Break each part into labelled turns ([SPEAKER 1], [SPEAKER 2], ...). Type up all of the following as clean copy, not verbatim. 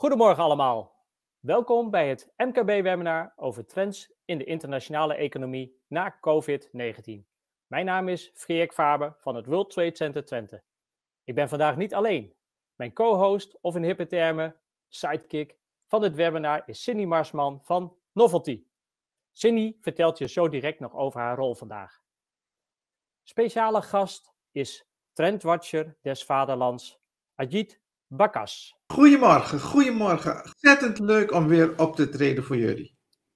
[SPEAKER 1] Goedemorgen allemaal. Welkom bij het MKB-webinar over trends in de internationale economie na COVID-19. Mijn naam is Frederik Faber van het World Trade Center Twente. Ik ben vandaag niet alleen. Mijn co-host, of in hippe termen, sidekick van het webinar is Cindy Marsman van Novelty. Cindy vertelt je zo direct nog over haar rol vandaag. Speciale gast is trendwatcher des vaderlands, Ajit Bakas.
[SPEAKER 2] Goedemorgen. Ontzettend leuk om weer op te treden voor jullie.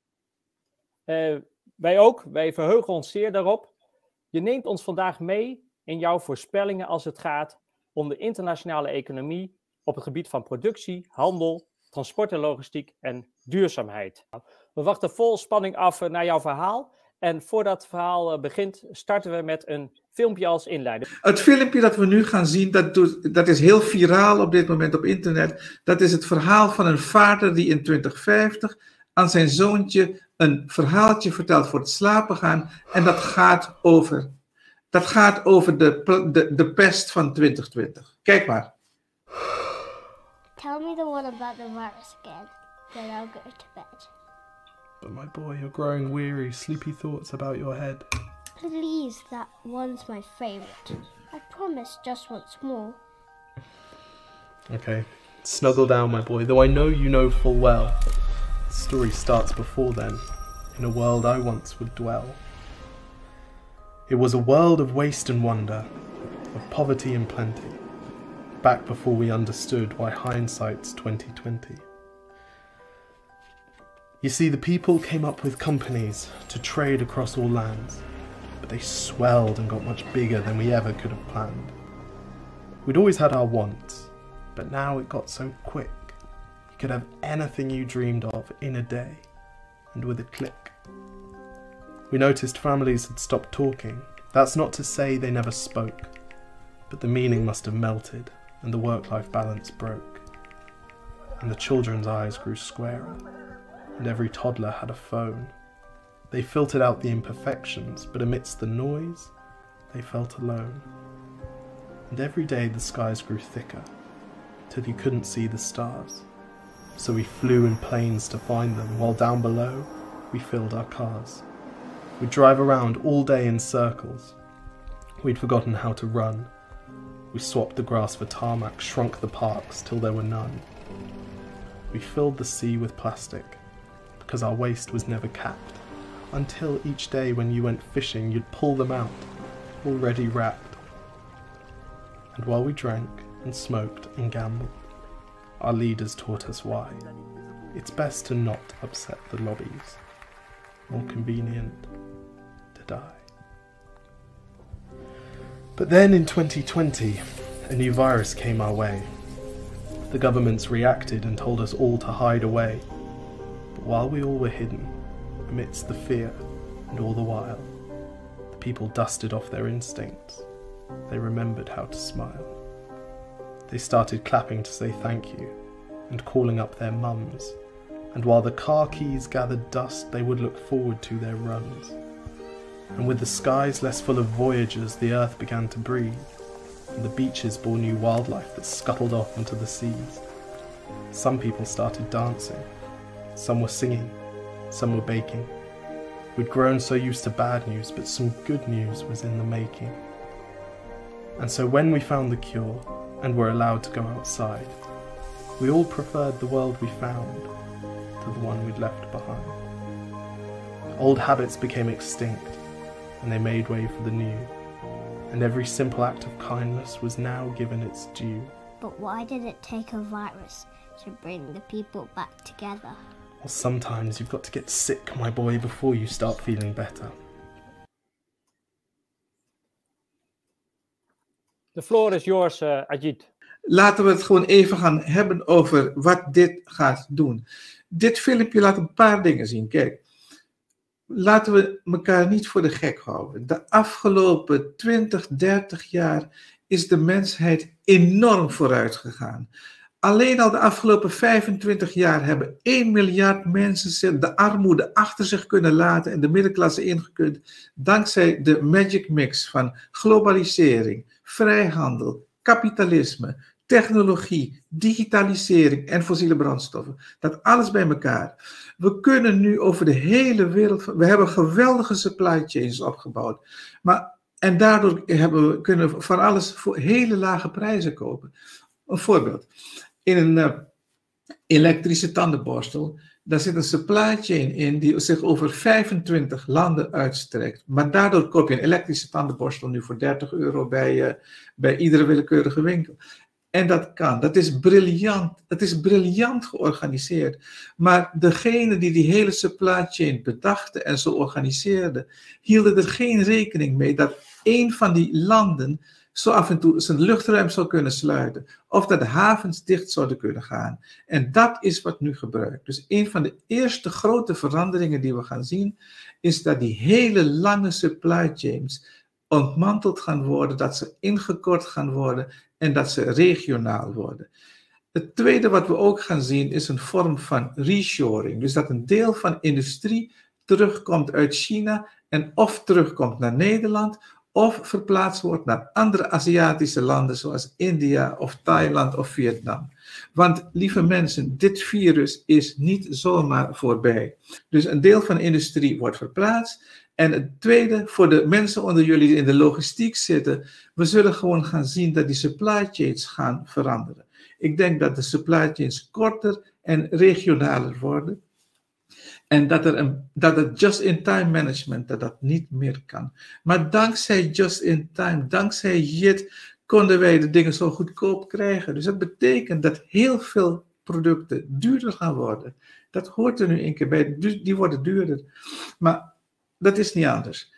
[SPEAKER 1] Wij ook. Wij verheugen ons zeer daarop. Je neemt ons vandaag mee in jouw voorspellingen als het gaat om de internationale economie op het gebied van productie, handel, transport en logistiek en duurzaamheid. We wachten vol spanning af naar jouw verhaal. En voordat het verhaal begint, starten we met een filmpje als inleiding.
[SPEAKER 2] Het filmpje dat we nu gaan zien, dat is heel viraal op dit moment op internet. Dat is het verhaal van een vader die in 2050 aan zijn zoontje een verhaaltje vertelt voor het slapen gaan. En dat gaat over de pest van 2020. Kijk maar.
[SPEAKER 3] Tell me the one about the virus again, then I'll go to bed.
[SPEAKER 4] But my boy, you're growing weary, sleepy thoughts about your head.
[SPEAKER 3] Please, that one's my favorite. I promise just once more.
[SPEAKER 4] Okay, snuggle down, my boy, though I know you know full well. The story starts before then, in a world I once would dwell. It was a world of waste and wonder, of poverty and plenty, back before we understood why hindsight's 2020. You see, the people came up with companies to trade across all lands, but they swelled and got much bigger than we ever could have planned. We'd always had our wants, but now it got so quick. You could have anything you dreamed of in a day, and with a click. We noticed families had stopped talking. That's not to say they never spoke, but the meaning must have melted, and the work-life balance broke. And the children's eyes grew squarer, and every toddler had a phone. They filtered out the imperfections, but amidst the noise, they felt alone. And every day the skies grew thicker, till you couldn't see the stars. So we flew in planes to find them, while down below, we filled our cars. We'd drive around all day in circles. We'd forgotten how to run. We swapped the grass for tarmac, shrunk the parks till there were none. We filled the sea with plastic, because our waste was never capped, until each day when you went fishing you'd pull them out, already wrapped. And while we drank and smoked and gambled, our leaders taught us why. It's best to not upset the lobbies, more convenient to die. But then in 2020, a new virus came our way. The governments reacted and told us all to hide away. While we all were hidden, amidst the fear, and all the while, the people dusted off their instincts. They remembered how to smile. They started clapping to say thank you, and calling up their mums. And while the car keys gathered dust, they would look forward to their runs. And with the skies less full of voyagers, the earth began to breathe, and the beaches bore new wildlife that scuttled off into the seas. Some people started dancing. Some were singing, some were baking. We'd grown so used to bad news, but some good news was in the making. And so when we found the cure, and were allowed to go outside, we all preferred the world we found to the one we'd left behind. Old habits became extinct, and they made way for the new, and every simple act of kindness was now given its due.
[SPEAKER 3] But why did it take a virus to bring the people back together?
[SPEAKER 4] Well, sometimes you've got to get sick, my boy, before you start feeling better.
[SPEAKER 1] The floor is yours, Ajit.
[SPEAKER 2] Laten we het gewoon even gaan hebben over wat dit gaat doen. Dit filmpje laat een paar dingen zien. Kijk, laten we elkaar niet voor de gek houden. De afgelopen 20, 30 jaar is de mensheid enorm vooruit gegaan. Alleen al de afgelopen 25 jaar hebben 1 miljard mensen de armoede achter zich kunnen laten en de middenklasse ingekund, dankzij de magic mix van globalisering, vrijhandel, kapitalisme, technologie, digitalisering en fossiele brandstoffen. Dat alles bij elkaar. We kunnen nu over de hele wereld, we hebben geweldige supply chains opgebouwd. En daardoor kunnen we van alles voor hele lage prijzen kopen. Een voorbeeld. In een elektrische tandenborstel, daar zit een supply chain in die zich over 25 landen uitstrekt. Maar daardoor koop je een elektrische tandenborstel nu voor €30 bij iedere willekeurige winkel. En dat kan. Dat is briljant. Het is briljant georganiseerd. Maar degene die hele supply chain bedachten en zo organiseerden, hielden er geen rekening mee dat één van die landen zo af en toe zijn luchtruim zou kunnen sluiten. Of dat de havens dicht zouden kunnen gaan. En dat is wat nu gebruikt. Dus een van de eerste grote veranderingen die we gaan zien, is dat die hele lange supply chains ontmanteld gaan worden, dat ze ingekort gaan worden en dat ze regionaal worden. Het tweede wat we ook gaan zien is een vorm van reshoring. Dus dat een deel van industrie terugkomt uit China en of terugkomt naar Nederland of verplaatst wordt naar andere Aziatische landen zoals India of Thailand of Vietnam. Want lieve mensen, dit virus is niet zomaar voorbij. Dus een deel van de industrie wordt verplaatst. En het tweede, voor de mensen onder jullie die in de logistiek zitten, we zullen gewoon gaan zien dat die supply chains gaan veranderen. Ik denk dat de supply chains korter en regionaler worden. En dat het just-in-time management, dat niet meer kan. Maar dankzij just-in-time, dankzij JIT, konden wij de dingen zo goedkoop krijgen. Dus dat betekent dat heel veel producten duurder gaan worden. Dat hoort er nu een keer bij, die worden duurder. Maar dat is niet anders.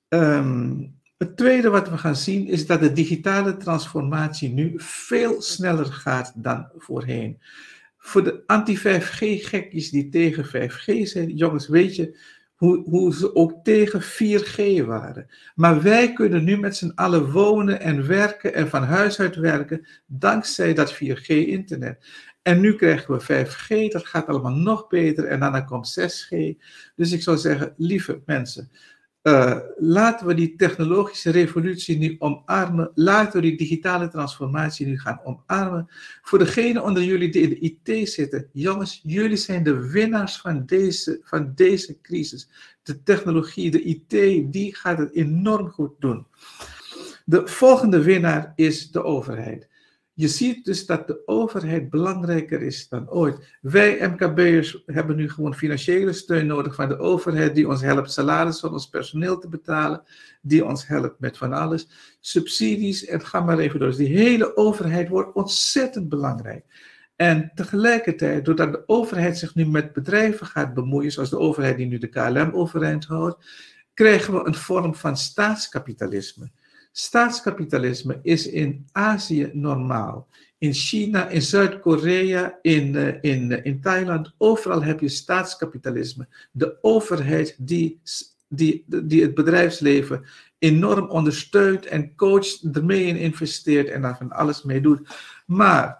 [SPEAKER 2] Het tweede wat we gaan zien is dat de digitale transformatie nu veel sneller gaat dan voorheen. Voor de anti-5G-gekkies die tegen 5G zijn, jongens, weet je hoe ze ook tegen 4G waren. Maar wij kunnen nu met z'n allen wonen en werken en van huis uit werken, dankzij dat 4G-internet. En nu krijgen we 5G, dat gaat allemaal nog beter en daarna komt 6G. Dus ik zou zeggen, lieve mensen, laten we die technologische revolutie nu omarmen. Laten we die digitale transformatie nu gaan omarmen. Voor degenen onder jullie die in de IT zitten, jongens, jullie zijn de winnaars van deze crisis. De technologie, de IT, die gaat het enorm goed doen. De volgende winnaar is de overheid. Je ziet dus dat de overheid belangrijker is dan ooit. Wij MKB'ers hebben nu gewoon financiële steun nodig van de overheid die ons helpt salaris van ons personeel te betalen, die ons helpt met van alles, subsidies en ga maar even door. Dus die hele overheid wordt ontzettend belangrijk. En tegelijkertijd, doordat de overheid zich nu met bedrijven gaat bemoeien, zoals de overheid die nu de KLM overeind houdt, krijgen we een vorm van staatskapitalisme. Staatskapitalisme is in Azië normaal. In China, in Zuid-Korea, in Thailand, overal heb je staatskapitalisme. De overheid die het bedrijfsleven enorm ondersteunt en coacht, ermee in investeert en daar van alles mee doet. Maar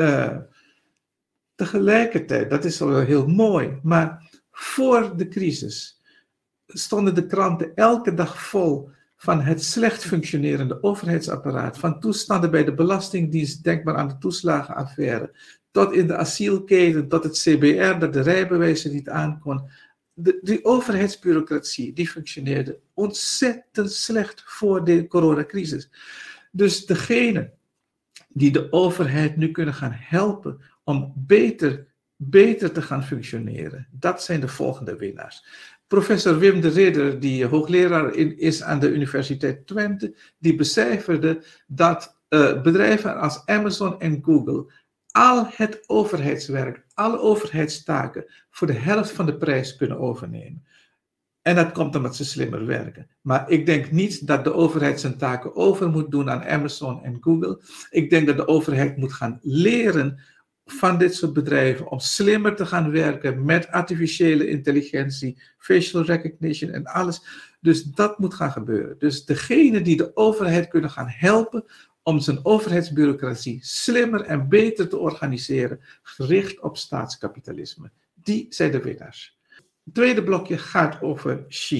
[SPEAKER 2] tegelijkertijd, dat is wel heel mooi, maar voor de crisis stonden de kranten elke dag vol van het slecht functionerende overheidsapparaat, van toestanden bij de Belastingdienst, denk maar aan de toeslagenaffaire, tot in de asielketen, tot het CBR, dat de rijbewijzen niet aankon. Die overheidsbureaucratie, die functioneerde ontzettend slecht voor de coronacrisis. Dus degene die de overheid nu kunnen gaan helpen om beter te gaan functioneren, dat zijn de volgende winnaars. Professor Wim de Ridder, die hoogleraar is aan de Universiteit Twente, die becijferde dat bedrijven als Amazon en Google al het overheidswerk, alle overheidstaken voor de helft van de prijs kunnen overnemen. En dat komt omdat ze slimmer werken. Maar ik denk niet dat de overheid zijn taken over moet doen aan Amazon en Google. Ik denk dat de overheid moet gaan leren van dit soort bedrijven om slimmer te gaan werken met artificiële intelligentie, facial recognition en alles. Dus dat moet gaan gebeuren. Dus degene die de overheid kunnen gaan helpen om zijn overheidsbureaucratie slimmer en beter te organiseren, gericht op staatskapitalisme. Die zijn de winnaars. Het tweede blokje gaat over China.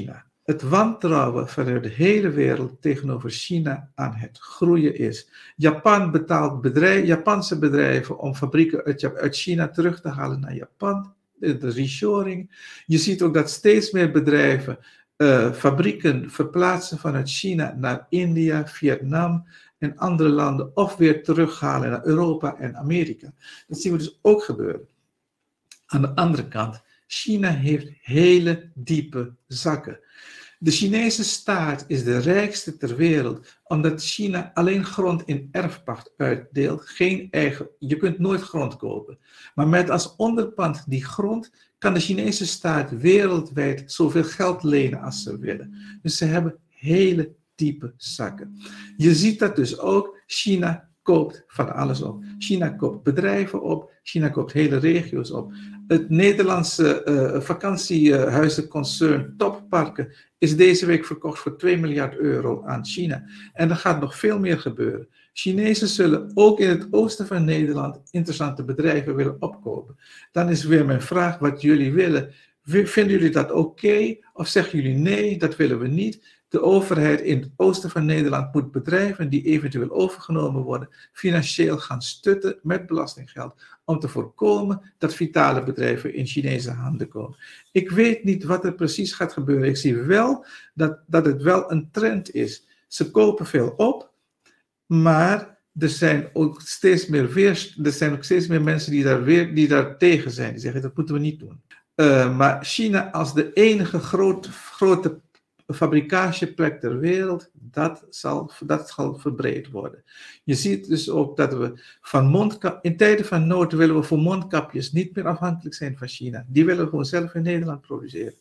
[SPEAKER 2] het wantrouwen vanuit de hele wereld tegenover China aan het groeien is. Japan betaalt Japanse bedrijven om fabrieken uit China terug te halen naar Japan, de reshoring. Je ziet ook dat steeds meer bedrijven fabrieken verplaatsen vanuit China naar India, Vietnam en andere landen, of weer terughalen naar Europa en Amerika. Dat zien we dus ook gebeuren. Aan de andere kant, China heeft hele diepe zakken. De Chinese staat is de rijkste ter wereld, omdat China alleen grond in erfpacht uitdeelt, geen eigen, je kunt nooit grond kopen. Maar met als onderpand die grond kan de Chinese staat wereldwijd zoveel geld lenen als ze willen. Dus ze hebben hele diepe zakken. Je ziet dat dus ook, China koopt van alles op. China koopt bedrijven op, China koopt hele regio's op. Het Nederlandse vakantiehuizenconcern Topparken is deze week verkocht voor 2 miljard euro aan China. En er gaat nog veel meer gebeuren. Chinezen zullen ook in het oosten van Nederland interessante bedrijven willen opkopen. Dan is weer mijn vraag wat jullie willen. Vinden jullie dat oké? Of zeggen jullie nee, dat willen we niet? De overheid in het oosten van Nederland moet bedrijven die eventueel overgenomen worden, financieel gaan stutten met belastinggeld, om te voorkomen dat vitale bedrijven in Chinese handen komen. Ik weet niet wat er precies gaat gebeuren. Ik zie wel dat het wel een trend is. Ze kopen veel op, maar er zijn ook steeds meer mensen die daar tegen zijn. Die zeggen dat moeten we niet doen. Maar China als de enige grote fabricatieplek ter wereld, dat zal verbreed worden. Je ziet dus ook dat we in tijden van nood willen we voor mondkapjes niet meer afhankelijk zijn van China. Die willen we gewoon zelf in Nederland produceren.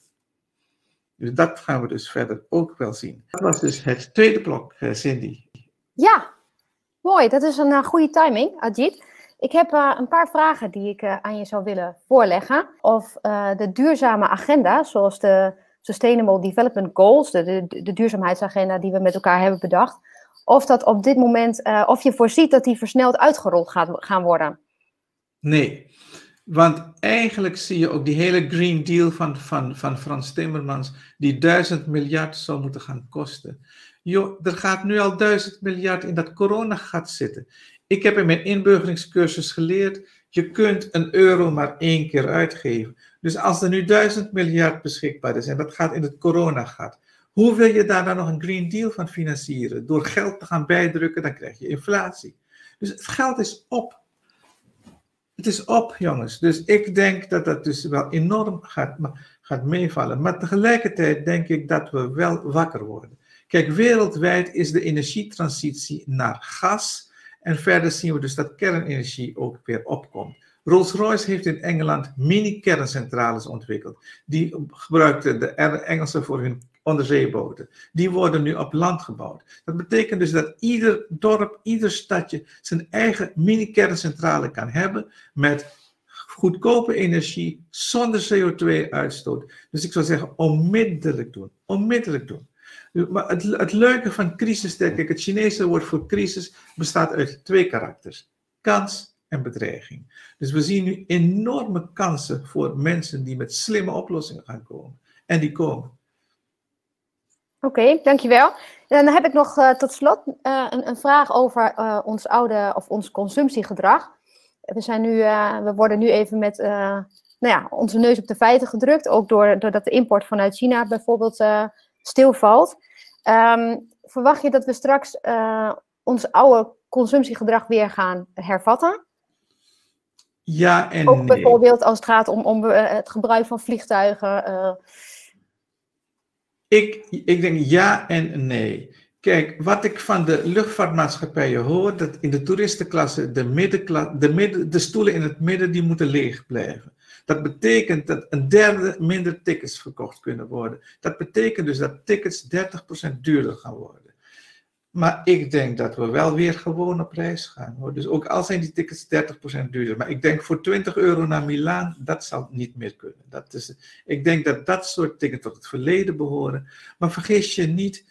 [SPEAKER 2] Dus dat gaan we dus verder ook wel zien. Dat was dus het tweede blok, Cindy.
[SPEAKER 5] Ja, mooi. Dat is een goede timing, Ajit. Ik heb een paar vragen die ik aan je zou willen voorleggen. Of de duurzame agenda, zoals de Sustainable Development Goals, de duurzaamheidsagenda die we met elkaar hebben bedacht, of dat op dit moment, of je voorziet dat die versneld uitgerold gaan worden? Nee,
[SPEAKER 2] want eigenlijk zie je ook die hele Green Deal van Frans Timmermans, die 1000 miljard zou moeten gaan kosten. Joh, er gaat nu al 1000 miljard in dat coronagat zitten. Ik heb in mijn inburgeringscursus geleerd, je kunt €1 maar 1 keer uitgeven. Dus als er nu 1000 miljard beschikbaar is en dat gaat in het coronagat, hoe wil je daar dan nog een Green Deal van financieren? Door geld te gaan bijdrukken, dan krijg je inflatie. Dus het geld is op. Het is op, jongens. Dus ik denk dat dat dus wel enorm gaat meevallen. Maar tegelijkertijd denk ik dat we wel wakker worden. Kijk, wereldwijd is de energietransitie naar gas. En verder zien we dus dat kernenergie ook weer opkomt. Rolls-Royce heeft in Engeland mini-kerncentrales ontwikkeld. Die gebruikten de Engelsen voor hun onderzeeboten. Die worden nu op land gebouwd. Dat betekent dus dat ieder dorp, ieder stadje zijn eigen mini-kerncentrale kan hebben met goedkope energie, zonder CO2-uitstoot. Dus ik zou zeggen, onmiddellijk doen. Onmiddellijk doen. Maar het leuke van crisis, denk ik, het Chinese woord voor crisis bestaat uit 2 karakters. Kans en bedreiging. Dus we zien nu enorme kansen voor mensen die met slimme oplossingen gaan komen. En die komen.
[SPEAKER 5] Oké, dankjewel. En dan heb ik nog tot slot een vraag over ons consumptiegedrag. We worden nu even met onze neus op de feiten gedrukt. Ook doordat de import vanuit China bijvoorbeeld stilvalt. Verwacht je dat we straks ons oude consumptiegedrag weer gaan hervatten?
[SPEAKER 2] Ja en
[SPEAKER 5] ook
[SPEAKER 2] nee.
[SPEAKER 5] Bijvoorbeeld als het gaat om het gebruik van vliegtuigen.
[SPEAKER 2] Ik denk ja en nee. Kijk, wat ik van de luchtvaartmaatschappijen hoor, dat in de toeristenklasse de stoelen in het midden die moeten leeg blijven. Dat betekent dat 1/3 minder tickets verkocht kunnen worden. Dat betekent dus dat tickets 30% duurder gaan worden. Maar ik denk dat we wel weer gewoon op reis gaan, hoor. Dus ook al zijn die tickets 30% duurder. Maar ik denk voor €20 naar Milaan, dat zal niet meer kunnen. Ik denk dat dat soort tickets tot het verleden behoren. Maar vergis je niet,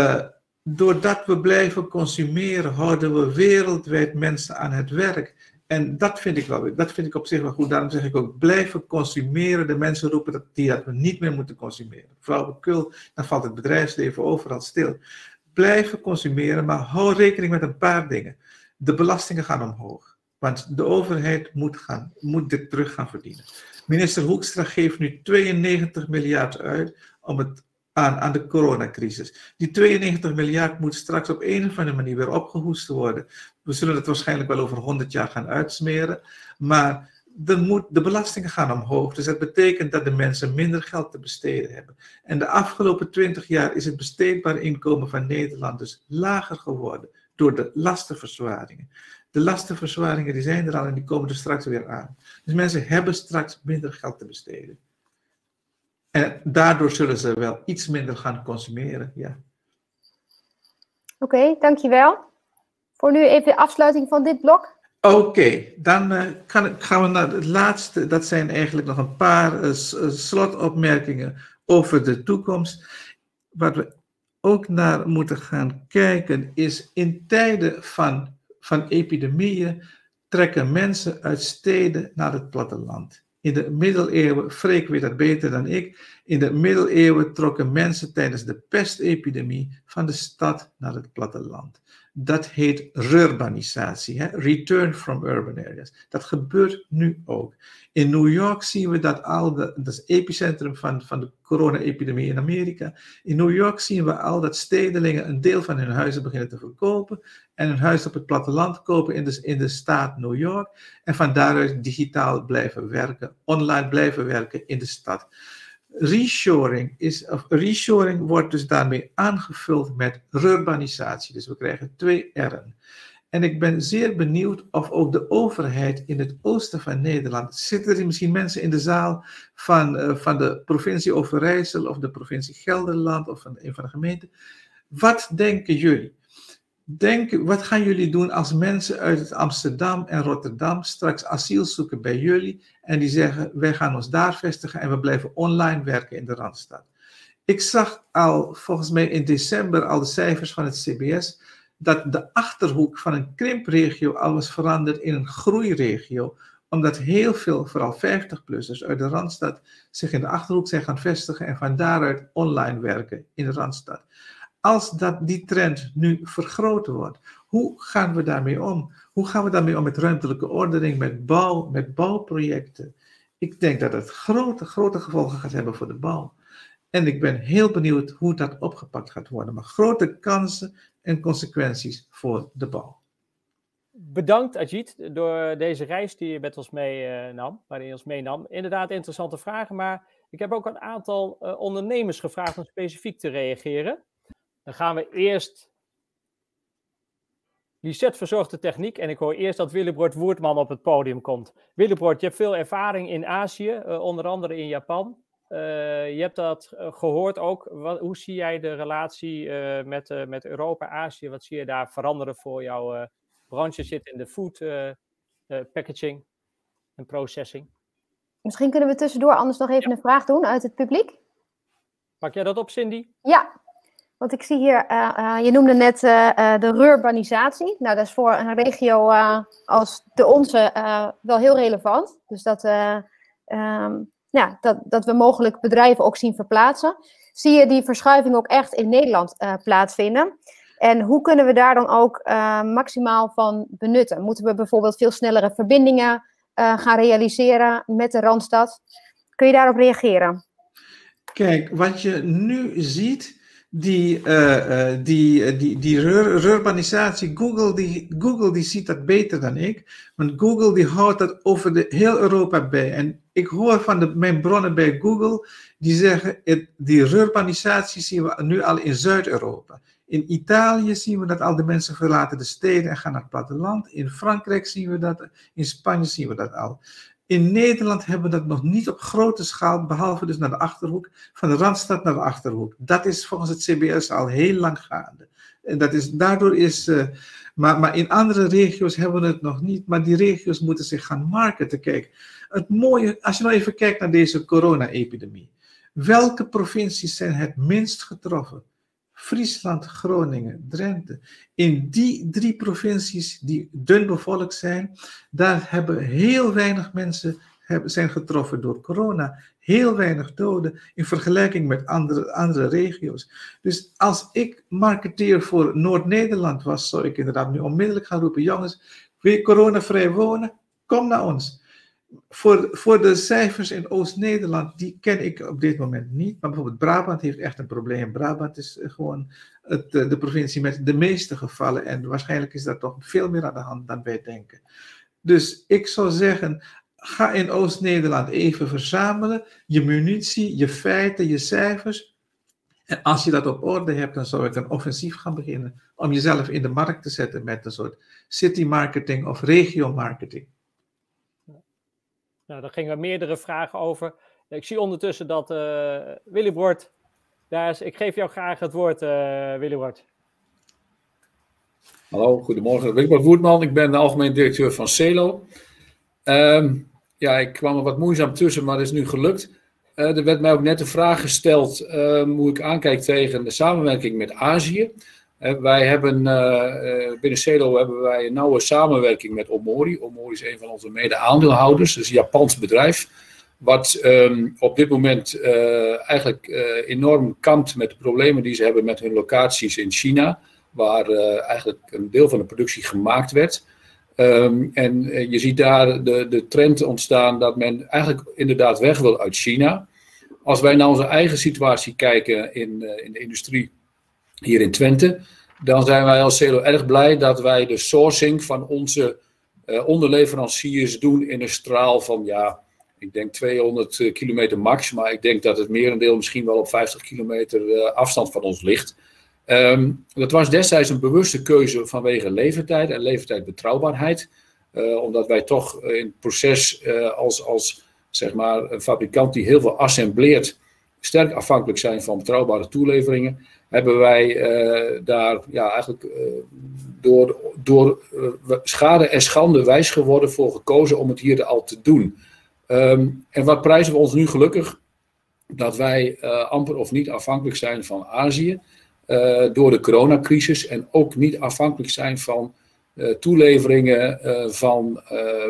[SPEAKER 2] doordat we blijven consumeren, houden we wereldwijd mensen aan het werk. En dat vind ik op zich wel goed. Daarom zeg ik ook, blijven consumeren. De mensen roepen dat we niet meer moeten consumeren. Flauwekul, dan valt het bedrijfsleven overal stil. Blijven consumeren, maar hou rekening met een paar dingen. De belastingen gaan omhoog. Want de overheid moet dit terug gaan verdienen. Minister Hoekstra geeft nu 92 miljard uit aan de coronacrisis. Die 92 miljard moet straks op een of andere manier weer opgehoest worden. We zullen het waarschijnlijk wel over 100 jaar gaan uitsmeren. Maar de belastingen gaan omhoog. Dus dat betekent dat de mensen minder geld te besteden hebben. En de afgelopen 20 jaar is het besteedbaar inkomen van Nederland dus lager geworden door de lastenverzwaringen. De lastenverzwaringen die zijn er al en die komen er straks weer aan. Dus mensen hebben straks minder geld te besteden. En daardoor zullen ze wel iets minder gaan consumeren, ja.
[SPEAKER 5] Oké, dankjewel. Voor nu even de afsluiting van dit blok.
[SPEAKER 2] Oké, dan gaan we naar het laatste. Dat zijn eigenlijk nog een paar slotopmerkingen over de toekomst. Waar we ook naar moeten gaan kijken is in tijden van epidemieën trekken mensen uit steden naar het platteland. In de middeleeuwen, Freek weet dat beter dan ik, in de middeleeuwen trokken mensen tijdens de pestepidemie van de stad naar het platteland. Dat heet rurbanisatie, return from urban areas. Dat gebeurt nu ook. In New York zien we dat dat is het epicentrum van de corona-epidemie in Amerika. In New York zien we al dat stedelingen een deel van hun huizen beginnen te verkopen en een huis op het platteland kopen in de staat New York en van daaruit digitaal blijven werken, online blijven werken in de stad. Reshoring wordt dus daarmee aangevuld met rurbanisatie. Dus we krijgen 2 R'en. En ik ben zeer benieuwd of ook de overheid in het oosten van Nederland, zitten er misschien mensen in de zaal van de provincie Overijssel of de provincie Gelderland of van een van de gemeenten. Wat denken jullie? Wat gaan jullie doen als mensen uit Amsterdam en Rotterdam straks asiel zoeken bij jullie en die zeggen, wij gaan ons daar vestigen en we blijven online werken in de Randstad? Ik zag al, volgens mij in december, al de cijfers van het CBS, dat de Achterhoek van een krimpregio al was veranderd in een groeiregio, omdat heel veel, vooral 50-plussers uit de Randstad, zich in de Achterhoek zijn gaan vestigen en van daaruit online werken in de Randstad. Als die trend nu vergroten wordt, hoe gaan we daarmee om? Hoe gaan we daarmee om met ruimtelijke ordening, met bouwprojecten? Ik denk dat het grote gevolgen gaat hebben voor de bouw. En ik ben heel benieuwd hoe dat opgepakt gaat worden. Maar grote kansen en consequenties voor de bouw.
[SPEAKER 1] Bedankt Ajit door deze reis die je met ons waarin je ons meenam. Inderdaad interessante vragen, maar ik heb ook een aantal ondernemers gevraagd om specifiek te reageren. Dan gaan we eerst... Lisette verzorgt de techniek en ik hoor eerst dat Willebroord Woertman op het podium komt. Willebroord, je hebt veel ervaring in Azië, onder andere in Japan. Je hebt dat gehoord ook. Hoe zie jij de relatie met Europa, Azië? Wat zie je daar veranderen voor jouw branche? Zit in de food packaging en processing.
[SPEAKER 5] Misschien kunnen we tussendoor anders nog even een vraag doen uit het publiek.
[SPEAKER 1] Pak jij dat op, Cindy?
[SPEAKER 5] Ja. Want ik zie hier, je noemde net de rurbanisatie. Nou, dat is voor een regio als de onze wel heel relevant. Dus dat we mogelijk bedrijven ook zien verplaatsen. Zie je die verschuiving ook echt in Nederland plaatsvinden? En hoe kunnen we daar dan ook maximaal van benutten? Moeten we bijvoorbeeld veel snellere verbindingen gaan realiseren met de Randstad? Kun je daarop reageren?
[SPEAKER 2] Kijk, wat je nu ziet... Die rurbanisatie, Google die ziet dat beter dan ik, want Google die houdt dat over heel Europa bij. En ik hoor van mijn bronnen bij Google, die zeggen, die rurbanisatie zien we nu al in Zuid-Europa. In Italië zien we dat al de mensen verlaten de steden en gaan naar het platteland. In Frankrijk zien we dat, in Spanje zien we dat al. In Nederland hebben we dat nog niet op grote schaal, behalve dus naar de Achterhoek, van de Randstad naar de Achterhoek. Dat is volgens het CBS al heel lang gaande. En maar in andere regio's hebben we het nog niet, maar die regio's moeten zich gaan marketen. Kijk, het mooie, als je nou even kijkt naar deze corona-epidemie. Welke provincies zijn het minst getroffen? Friesland, Groningen, Drenthe. In die 3 provincies die dun bevolkt zijn, daar hebben heel weinig mensen zijn getroffen door corona. Heel weinig doden in vergelijking met andere regio's. Dus als ik marketeer voor Noord-Nederland was, zou ik inderdaad nu onmiddellijk gaan roepen, jongens, wil je coronavrij wonen? Kom naar ons. Voor de cijfers in Oost-Nederland, die ken ik op dit moment niet. Maar bijvoorbeeld Brabant heeft echt een probleem. Brabant is gewoon de provincie met de meeste gevallen. En waarschijnlijk is daar toch veel meer aan de hand dan wij denken. Dus ik zou zeggen, ga in Oost-Nederland even verzamelen. Je munitie, je feiten, je cijfers. En als je dat op orde hebt, dan zou ik een offensief gaan beginnen. Om jezelf in de markt te zetten met een soort city marketing of regio marketing.
[SPEAKER 1] Nou, daar gingen meerdere vragen over. Ik zie ondertussen dat Willibord daar is. Ik geef jou graag het woord, Willibord.
[SPEAKER 6] Hallo, goedemorgen. Willibord Woerdman, ik ben de algemeen directeur van Celo. Ja, ik kwam er wat moeizaam tussen, maar het is nu gelukt. Er werd mij ook net de vraag gesteld hoe ik aankijk tegen de samenwerking met Azië. Wij hebben binnen Celo hebben wij een nauwe samenwerking met Omori. Omori is een van onze mede-aandeelhouders, dus een Japans bedrijf. Wat op dit moment eigenlijk enorm kampt met de problemen die ze hebben met hun locaties in China. Waar eigenlijk een deel van de productie gemaakt werd. En je ziet daar de trend ontstaan dat men eigenlijk inderdaad weg wil uit China. Als wij naar onze eigen situatie kijken in de industrie hier in Twente, dan zijn wij als Celo erg blij dat wij de sourcing van onze onderleveranciers doen in een straal van, ja, ik denk 200 kilometer max, maar ik denk dat het merendeel misschien wel op 50 kilometer afstand van ons ligt. Dat was destijds een bewuste keuze vanwege levertijd en levertijdbetrouwbaarheid. Omdat wij toch in het proces als zeg maar, een fabrikant die heel veel assembleert, sterk afhankelijk zijn van betrouwbare toeleveringen, hebben wij daar ja, eigenlijk door schade en schande wijs geworden voor gekozen om het hier al te doen. En wat prijzen we ons nu gelukkig? Dat wij amper of niet afhankelijk zijn van Azië door de coronacrisis en ook niet afhankelijk zijn van toeleveringen van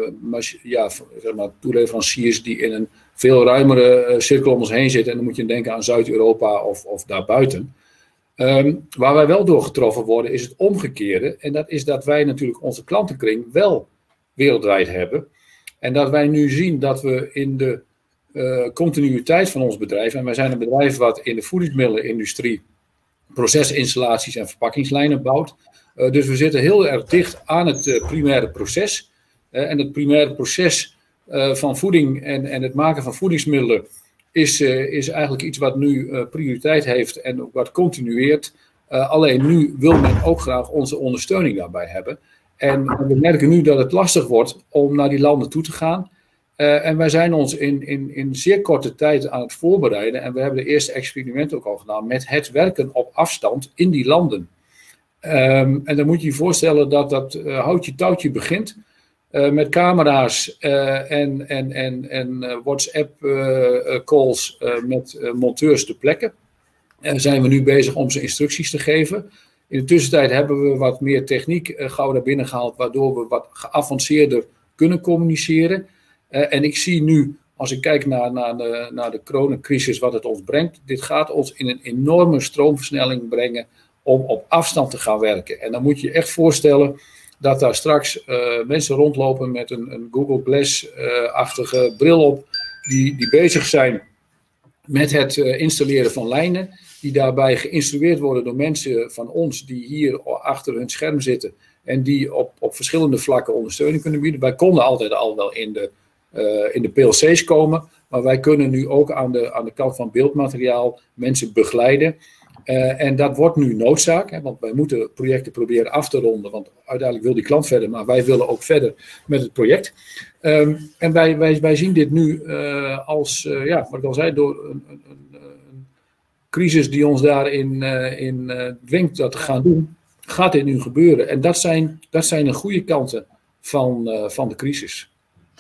[SPEAKER 6] zeg maar, toeleveranciers die in een veel ruimere cirkel om ons heen zitten. En dan moet je denken aan Zuid-Europa of daarbuiten. Waar wij wel door getroffen worden is het omgekeerde. En dat is dat wij natuurlijk onze klantenkring wel wereldwijd hebben. En dat wij nu zien dat we in de continuïteit van ons bedrijf, en wij zijn een bedrijf wat in de voedingsmiddelenindustrie procesinstallaties en verpakkingslijnen bouwt. Dus we zitten heel erg dicht aan het primaire proces. En het primaire proces van voeding en het maken van voedingsmiddelen is eigenlijk iets wat nu prioriteit heeft en wat continueert. Alleen nu wil men ook graag onze ondersteuning daarbij hebben. En we merken nu dat het lastig wordt om naar die landen toe te gaan. En wij zijn ons in zeer korte tijd aan het voorbereiden. En we hebben de eerste experimenten ook al gedaan met het werken op afstand in die landen. En dan moet je je voorstellen dat dat houtje touwtje begint. Met camera's en WhatsApp calls met monteurs ter plekke. Zijn we nu bezig om ze instructies te geven. In de tussentijd hebben we wat meer techniek gauw naar binnen gehaald, waardoor we wat geavanceerder kunnen communiceren. En ik zie nu, als ik kijk naar de coronacrisis, wat het ons brengt. Dit gaat ons in een enorme stroomversnelling brengen om op afstand te gaan werken. En dan moet je je echt voorstellen dat daar straks mensen rondlopen met een Google Glass-achtige bril op, die bezig zijn met het installeren van lijnen, die daarbij geïnstrueerd worden door mensen van ons die hier achter hun scherm zitten en die op verschillende vlakken ondersteuning kunnen bieden. Wij konden altijd al wel in de PLC's komen, maar wij kunnen nu ook aan de kant van beeldmateriaal mensen begeleiden. En dat wordt nu noodzaak, hè, want wij moeten projecten proberen af te ronden, want uiteindelijk wil die klant verder, maar wij willen ook verder met het project. En wij zien dit nu als, wat ik al zei, door een crisis die ons daarin dwingt dat te gaan doen, gaat dit nu gebeuren. En dat zijn de goede kanten van de crisis.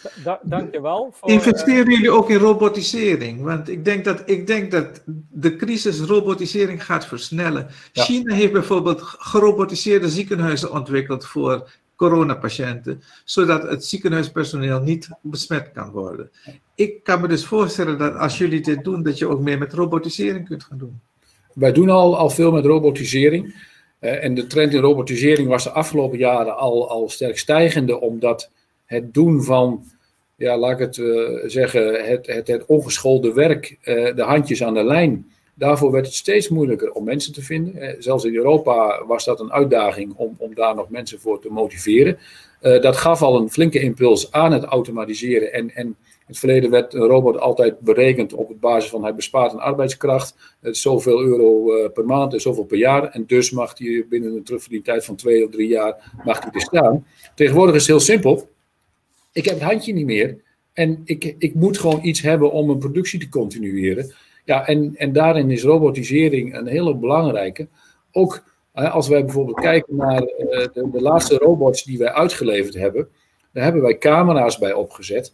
[SPEAKER 1] Dankjewel.
[SPEAKER 2] Investeren jullie ook in robotisering? Want ik denk dat de crisis robotisering gaat versnellen.
[SPEAKER 6] Ja.
[SPEAKER 2] China heeft bijvoorbeeld gerobotiseerde ziekenhuizen ontwikkeld voor coronapatiënten, zodat het ziekenhuispersoneel niet besmet kan worden. Ik kan me dus voorstellen dat als jullie dit doen, dat je ook meer met robotisering kunt gaan doen.
[SPEAKER 6] Wij doen al veel met robotisering. En de trend in robotisering was de afgelopen jaren al sterk stijgende, omdat het doen van, ja, laat ik het zeggen, het ongeschoolde werk, de handjes aan de lijn, daarvoor werd het steeds moeilijker om mensen te vinden. Zelfs in Europa was dat een uitdaging om daar nog mensen voor te motiveren. Dat gaf al een flinke impuls aan het automatiseren. En in het verleden werd een robot altijd berekend op basis van hij bespaart een arbeidskracht. Zoveel euro per maand en zoveel per jaar. En dus mag hij binnen een terugverdientijd van 2 of 3 jaar mag hij er staan. Tegenwoordig is het heel simpel. Ik heb het handje niet meer. En ik moet gewoon iets hebben om een productie te continueren. Ja, en daarin is robotisering een hele belangrijke. Ook als wij bijvoorbeeld kijken naar de laatste robots die wij uitgeleverd hebben. Daar hebben wij camera's bij opgezet.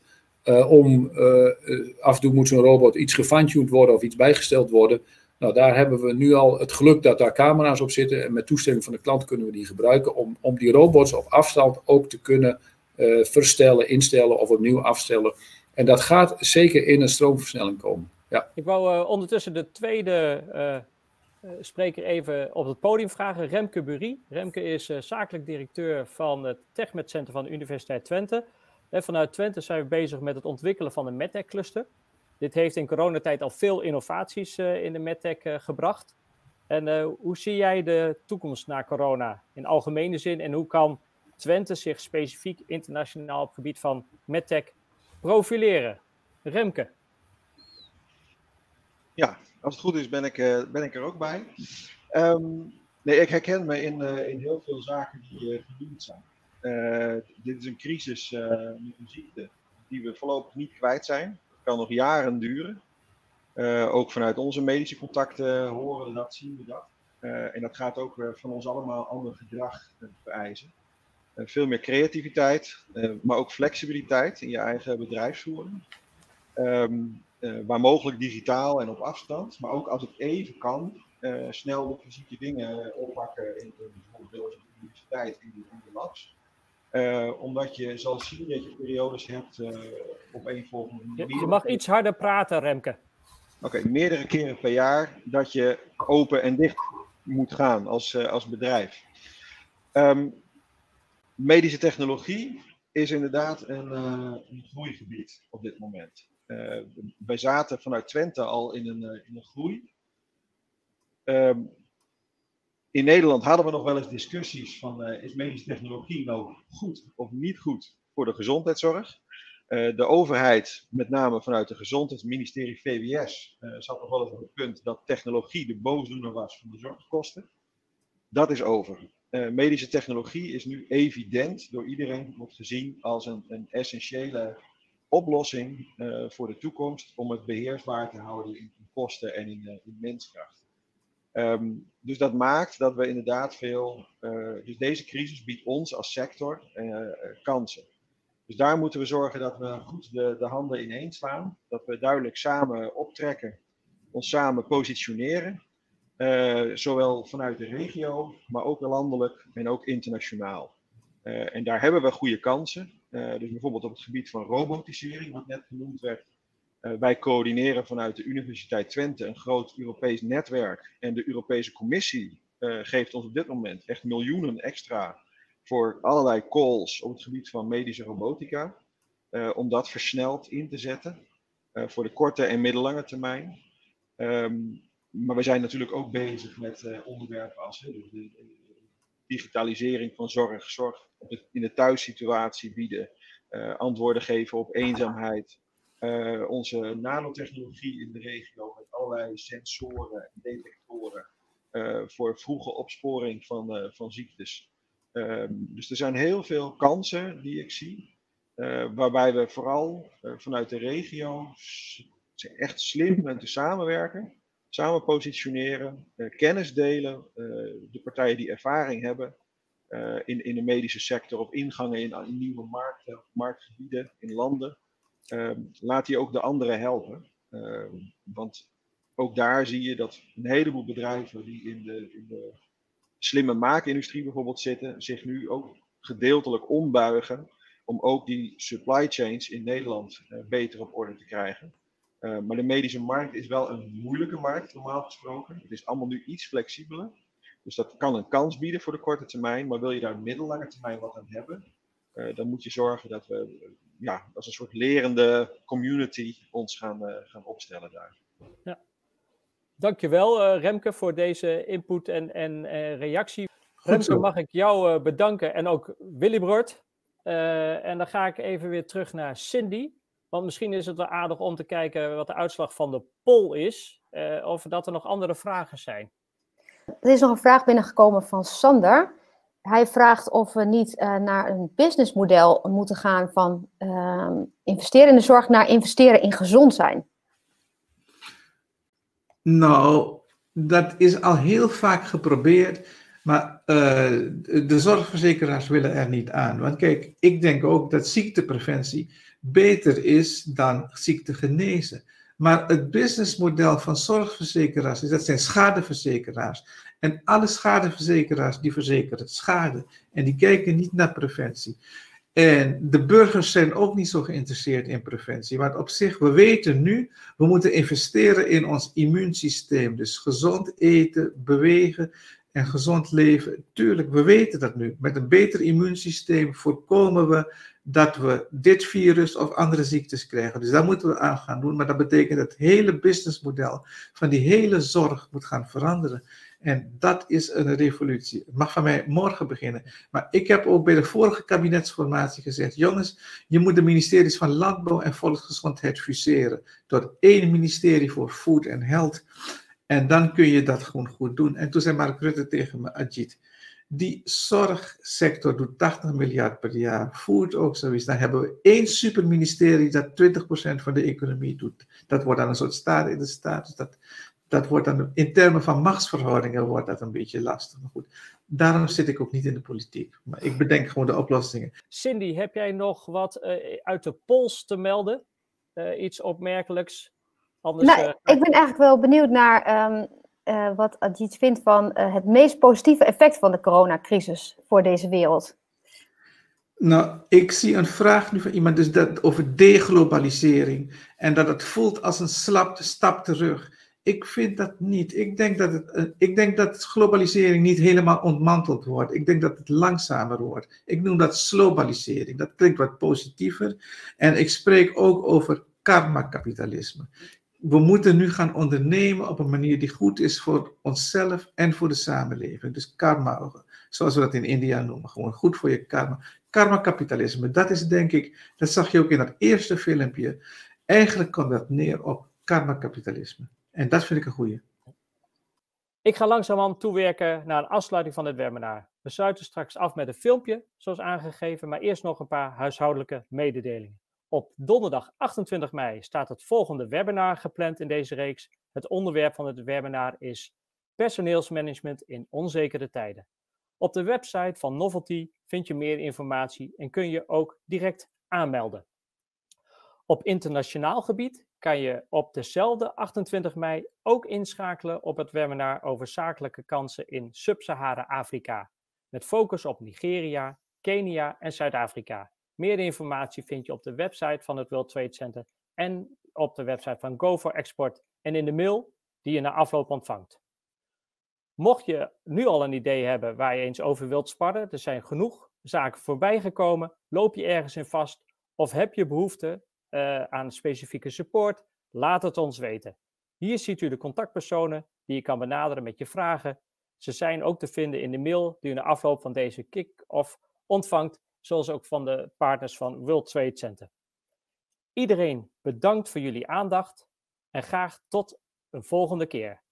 [SPEAKER 6] Af en toe moet zo'n robot iets gefine-tuned worden of iets bijgesteld worden. Nou, daar hebben we nu al het geluk dat daar camera's op zitten. En met toestemming van de klant kunnen we die gebruiken om die robots op afstand ook te kunnen verstellen, instellen of opnieuw afstellen. En dat gaat zeker in een stroomversnelling komen. Ja.
[SPEAKER 1] Ik wou ondertussen de tweede spreker even op het podium vragen, Remke Burie. Remke is zakelijk directeur van het TechMed Center van de Universiteit Twente. En vanuit Twente zijn we bezig met het ontwikkelen van een medtech cluster. Dit heeft in coronatijd al veel innovaties in de medtech gebracht. En hoe zie jij de toekomst na corona in algemene zin en hoe kan Twente zich specifiek internationaal op het gebied van medtech profileren? Remke.
[SPEAKER 7] Ja, als het goed is ben ik er ook bij. Nee, ik herken me in heel veel zaken die genoemd zijn. Dit is een crisis met een ziekte die we voorlopig niet kwijt zijn. Het kan nog jaren duren. Ook vanuit onze medische contacten horen we dat, zien we dat. En dat gaat ook van ons allemaal ander gedrag vereisen. Veel meer creativiteit, maar ook flexibiliteit in je eigen bedrijfsvoering. Waar mogelijk digitaal en op afstand, maar ook als het even kan, snel de fysieke dingen oppakken in bijvoorbeeld de universiteit, in de labs. Omdat je zal zien dat je periodes hebt op een volgende manier.
[SPEAKER 1] Je mag iets harder praten, Remke.
[SPEAKER 7] Oké, meerdere keren per jaar dat je open en dicht moet gaan als bedrijf. Medische technologie is inderdaad een groeigebied op dit moment. Wij zaten vanuit Twente al in een groei. In Nederland hadden we nog wel eens discussies van is medische technologie nou goed of niet goed voor de gezondheidszorg. De overheid, met name vanuit het gezondheidsministerie VWS, zat nog wel eens op het punt dat technologie de boosdoener was van de zorgkosten. Dat is over. Medische technologie is nu evident door iedereen, wordt gezien als een essentiële oplossing voor de toekomst om het beheersbaar te houden in kosten en in menskracht. Dus dat maakt dat we inderdaad dus deze crisis biedt ons als sector kansen. Dus daar moeten we zorgen dat we goed de handen ineen slaan, dat we duidelijk samen optrekken, ons samen positioneren. Zowel vanuit de regio, maar ook landelijk en ook internationaal. En daar hebben we goede kansen. Dus bijvoorbeeld op het gebied van robotisering, wat net genoemd werd. Wij coördineren vanuit de Universiteit Twente een groot Europees netwerk. En de Europese Commissie geeft ons op dit moment echt miljoenen extra voor allerlei calls op het gebied van medische robotica. Om dat versneld in te zetten voor de korte en middellange termijn. Maar we zijn natuurlijk ook bezig met onderwerpen als de digitalisering van zorg in de thuissituatie bieden, antwoorden geven op eenzaamheid, onze nanotechnologie in de regio met allerlei sensoren en detectoren voor vroege opsporing van ziektes. Dus er zijn heel veel kansen die ik zie, waarbij we vooral vanuit de regio echt slim moeten samenwerken. Samen positioneren, kennis delen, de partijen die ervaring hebben, in de medische sector of ingangen in nieuwe markten, marktgebieden, in landen. Laat die ook de anderen helpen. Want ook daar zie je dat een heleboel bedrijven die in de slimme maakindustrie bijvoorbeeld zitten, zich nu ook gedeeltelijk ombuigen om ook die supply chains in Nederland beter op orde te krijgen. Maar de medische markt is wel een moeilijke markt, normaal gesproken. Het is allemaal nu iets flexibeler. Dus dat kan een kans bieden voor de korte termijn. Maar wil je daar middellange termijn wat aan hebben, dan moet je zorgen dat we als een soort lerende community ons gaan opstellen daar.
[SPEAKER 1] Ja. Dankjewel Remke voor deze input en reactie. Remke, mag ik jou bedanken en ook Willibrord. En dan ga ik even weer terug naar Cindy. Want misschien is het wel aardig om te kijken wat de uitslag van de poll is. Of dat er nog andere vragen zijn.
[SPEAKER 5] Er is nog een vraag binnengekomen van Sander. Hij vraagt of we niet naar een businessmodel moeten gaan van investeren in de zorg naar investeren in gezond zijn.
[SPEAKER 2] Nou, dat is al heel vaak geprobeerd, maar de zorgverzekeraars willen er niet aan. Want kijk, ik denk ook dat ziektepreventie beter is dan ziekte genezen. Maar het businessmodel van zorgverzekeraars is, dat zijn schadeverzekeraars. En alle schadeverzekeraars die verzekeren schade. En die kijken niet naar preventie. En de burgers zijn ook niet zo geïnteresseerd in preventie. Want op zich, we weten nu, we moeten investeren in ons immuunsysteem. Dus gezond eten, bewegen en gezond leven. Tuurlijk, we weten dat nu. Met een beter immuunsysteem voorkomen we dat we dit virus of andere ziektes krijgen. Dus daar moeten we aan gaan doen. Maar dat betekent dat het hele businessmodel van die hele zorg moet gaan veranderen. En dat is een revolutie. Het mag van mij morgen beginnen. Maar ik heb ook bij de vorige kabinetsformatie gezegd, jongens, je moet de ministeries van Landbouw en Volksgezondheid fuseren tot één ministerie voor Food and Health. En dan kun je dat gewoon goed doen. En toen zei Mark Rutte tegen me, Ajit, die zorgsector doet 80 miljard per jaar. Food ook zoiets. Dan hebben we één superministerie dat 20% van de economie doet. Dat wordt dan een soort staat in de staat. Dus dat wordt dan in termen van machtsverhoudingen wordt dat een beetje lastig. Maar goed, daarom zit ik ook niet in de politiek. Maar ik bedenk gewoon de oplossingen.
[SPEAKER 1] Cindy, heb jij nog wat uit de polls te melden? Iets opmerkelijks? Anders,
[SPEAKER 5] ik ben eigenlijk wel benieuwd naar wat Ajit vindt van het meest positieve effect van de coronacrisis voor deze wereld.
[SPEAKER 2] Nou, ik zie een vraag nu van iemand dus over deglobalisering. En dat het voelt als een stap terug. Ik vind dat niet. Ik denk dat globalisering niet helemaal ontmanteld wordt. Ik denk dat het langzamer wordt. Ik noem dat slowbalisering. Dat klinkt wat positiever. En ik spreek ook over karma-kapitalisme. We moeten nu gaan ondernemen op een manier die goed is voor onszelf en voor de samenleving. Dus karma, zoals we dat in India noemen. Gewoon goed voor je karma. Karma-kapitalisme, dat is denk ik, dat zag je ook in dat eerste filmpje. Eigenlijk komt dat neer op karma-kapitalisme. En dat vind ik een goeie.
[SPEAKER 1] Ik ga langzamerhand toewerken naar een afsluiting van het webinar. We sluiten straks af met een filmpje, zoals aangegeven, maar eerst nog een paar huishoudelijke mededelingen. Op donderdag 28 mei staat het volgende webinar gepland in deze reeks. Het onderwerp van het webinar is personeelsmanagement in onzekere tijden. Op de website van Novelty vind je meer informatie en kun je ook direct aanmelden. Op internationaal gebied kan je op dezelfde 28 mei ook inschakelen op het webinar over zakelijke kansen in Sub-Sahara-Afrika. Met focus op Nigeria, Kenia en Zuid-Afrika. Meer informatie vind je op de website van het World Trade Center en op de website van Go for Export en in de mail die je na afloop ontvangt. Mocht je nu al een idee hebben waar je eens over wilt sparren, er zijn genoeg zaken voorbij gekomen, loop je ergens in vast of heb je behoefte aan specifieke support, laat het ons weten. Hier ziet u de contactpersonen die je kan benaderen met je vragen. Ze zijn ook te vinden in de mail die u na afloop van deze kick-off ontvangt, zoals ook van de partners van World Trade Center. Iedereen bedankt voor jullie aandacht en graag tot een volgende keer.